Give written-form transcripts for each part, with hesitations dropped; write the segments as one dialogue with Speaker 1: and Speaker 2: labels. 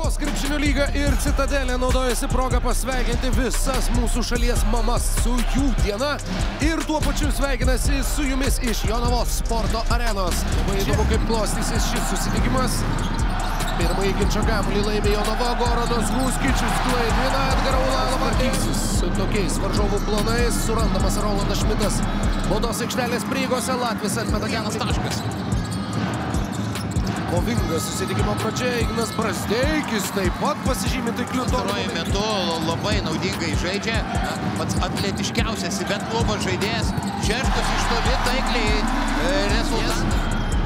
Speaker 1: Lietuvos krepšinio lyga ir Citadelė naudojasi progą pasveikinti visas mūsų šalies mamas su jų diena ir tuo pačiu sveikinasi su jumis iš Jonavos sporto arenos. Labai įdomu, kaip klostysis šis susitikimas. Pirmąjį ginčio kamuolį laimė Jonava, Goranas Huskičius klaidina Edgarą Ulanovą. Su tokiais varžovų planais surandamas Rolandas Šmitas. Baudos aikštelės prieigose Latvis atmeta geras taškas. Kovinga susitikimo pradžia, Ignas Brazdeikis taip pat pasižymė taikliu tolimu.
Speaker 2: Pastaruoju metu labai naudingai žaidžia, pats atletiškiausias Bet klubo žaidėjas. Šeškus iš toli taikliai rezultatą.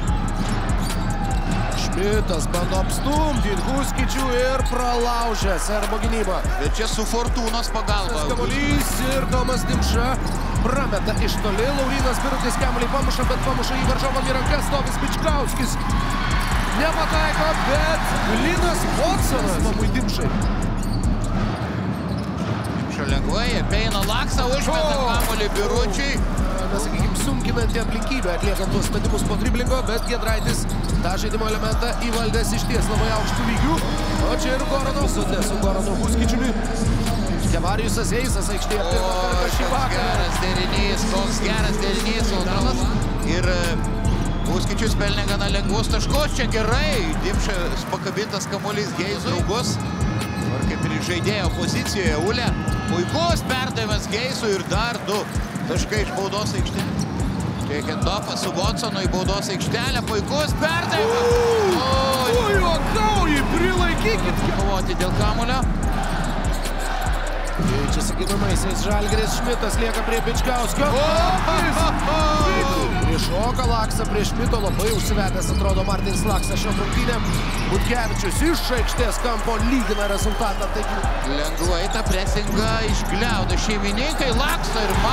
Speaker 1: Šmitas bando apstumdyti Huskičių ir pralaužia serbo gynybą.
Speaker 2: Bet čia su Fortūnos pagalba.
Speaker 1: Kamuolys ir Tomas Dimša prameta iš toli. Laurynas Birutis kamuolį pamuša, bet pamuša į varžovą į rankas. Tomis Bičkauskis nepataiko, bet Linas Watsonas mamui Dimšai.
Speaker 2: Dimša lengvai, apeina Laksą, užmeta kamuolį Biručiui.
Speaker 1: Sakykime, sunkinanti aplinkybė atliekant tuos metimus po driblingo, bet Giedraitis tą žaidimo elementą įvaldęs išties labai aukštų lygių. O čia ir Goranas su Goranu Huskičiumi. Kevarijusas Eisas aikštėje pirmą kartą šį vakarą.
Speaker 2: Koks geras derinys, Ultralas. Ir Huskičius pelnė gana lengvus taškus. Čia gerai. Dimšas pakabintas kamuolys Geizui. Draugus. Ir kaip ir žaidėjo pozicijoje Ulė. Puikus perdavimas Geizui ir dar du taškai iš baudos aikštelės. Čia Kendofas su Watsonu į baudos aikštelę. Puikus perdavimas.
Speaker 1: Oi, juokauji, prilaikykit.
Speaker 2: Kovoti dėl kamuolio.
Speaker 1: Čia sakytumaisiais Žalgiris, Šmitas lieka prie Bičkauskio. Prišoka Laksą prie Šmito, labai užsivedęs atrodo Martinis Laksa šiom rungtynėm. Butkevičius iš aikštės kampo lygina rezultatą.
Speaker 2: Lengvai tą presingą išgliaudo šeimininkai Laksa ir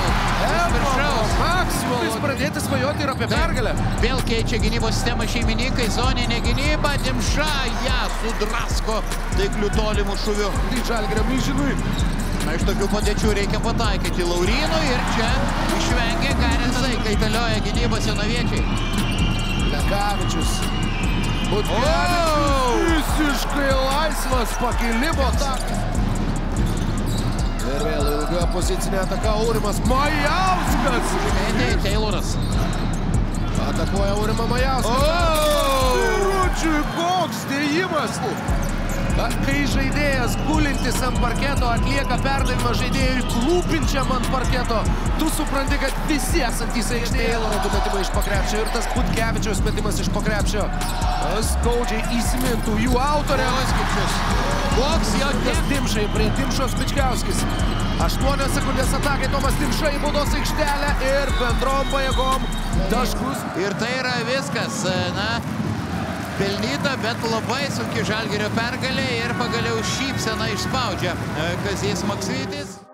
Speaker 1: Maxwell. Jis pradėti svajoti ir apie pergalę.
Speaker 2: Vėl keičia gynybos sistemą šeimininkai, zoninė gynyba, Dimša ją sudrasko taikliu tolimų šūviu.
Speaker 1: Tai Žalgirio milžinui.
Speaker 2: Na, iš tokių padėčių reikia pataikyti Laurynui ir čia išvengė Garisai, kaitalioja gynybos jonaviečiai.
Speaker 1: Lekavičius. Butkevičius visiškai laisvas pakilimo takas. Ir vėl ilga pozicinė ataka Aurimas Majauskas.
Speaker 2: Tayloras.
Speaker 1: Atakuoja Aurimą Majauskas. Biručiui koks dėjimas. Kai žaidėjas gulintis ant parketo atlieka perdavimą žaidėjui klūpinčiam ant parketo, tu supranti, kad visi esantys aikštėje Tayloro du metimai iš pakrepšio ir tas Butkevičiaus metimas iš pakrepšio skaudžiai įsimintų jų autorė.
Speaker 2: Koks jo
Speaker 1: Dimšai prie Dimšos Bičkauskis. 8 sekundės atakai Tomas Dimša į baudos aikštelę ir bendrom pajėgom taškus.
Speaker 2: Ir tai yra viskas, na, pelnyta, bet labai sunki Žalgirio pergalė ir pagaliau šypseną išspaudžia Kazys Maksvytis.